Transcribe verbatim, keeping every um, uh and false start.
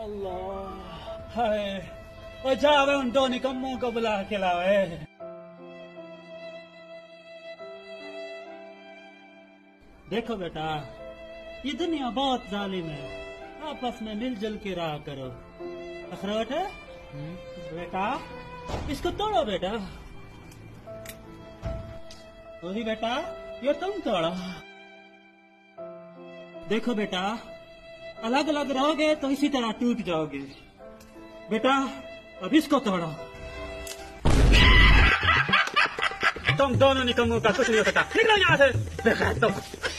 अल्लाह हाय, और जावे उन दो निकम्मों को बुला के लावे। देखो बेटा, ये दुनिया बहुत जालिम है, आपस में मिलजुल के रहा करो। अखरोट है बेटा, इसको तोड़ो बेटा। वही बेटा, ये तुम तोड़ो। देखो बेटा, अलग अलग रहोगे तो इसी तरह टूट जाओगे। बेटा अब इसको तोड़ो। तुम दोनों निकम्मों का कुछ नहीं हो सकता। निकलो यहाँ से।